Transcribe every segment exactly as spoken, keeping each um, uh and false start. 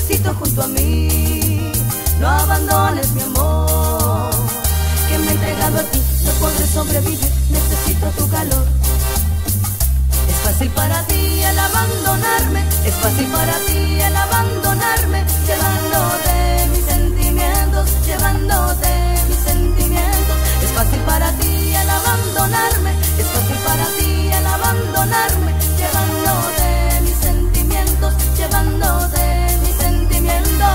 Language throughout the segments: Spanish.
necesito junto a mí. No abandones mi amor, que me he entregado a ti. No podré sobrevivir, necesito tu calor. Es fácil para ti el abandonarme, es fácil para ti el abandonarme, llevándote mis sentimientos, llevándote mis sentimientos. Es fácil para ti el abandonarme, es fácil para ti el abandonarme, llevándote mis sentimientos, llevándote mis sentimientos.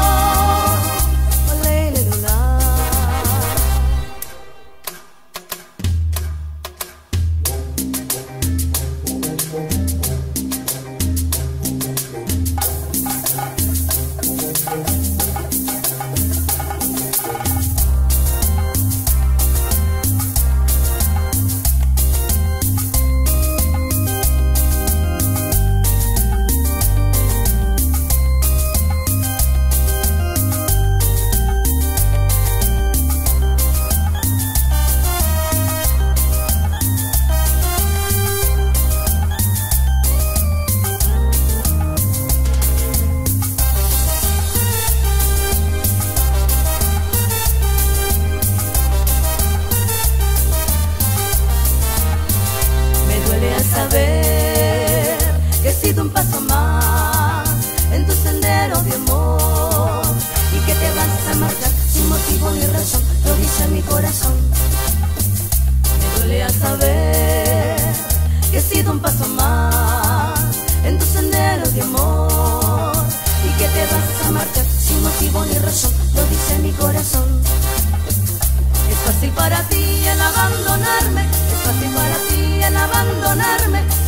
Saber que he sido un paso más en tu sendero de amor y que te vas a marchar sin motivo ni razón, lo dice mi corazón. Me duele a saber que he sido un paso más en tu sendero de amor y que te vas a marchar sin motivo ni razón, lo dice mi corazón. Es fácil para ti el abandonarme, es fácil para ti el abandonarme,